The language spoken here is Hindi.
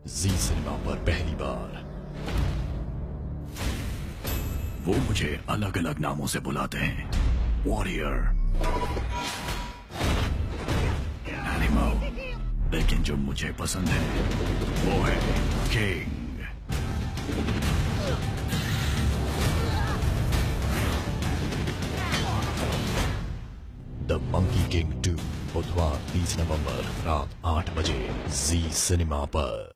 जी सिनेमा पर पहली बार। वो मुझे अलग अलग नामों से बुलाते हैं, वॉरियर, एनिमल, लेकिन जो मुझे पसंद है वो है किंग। द मंकी किंग 2 बुधवार 30 नवंबर रात 8 बजे जी सिनेमा पर।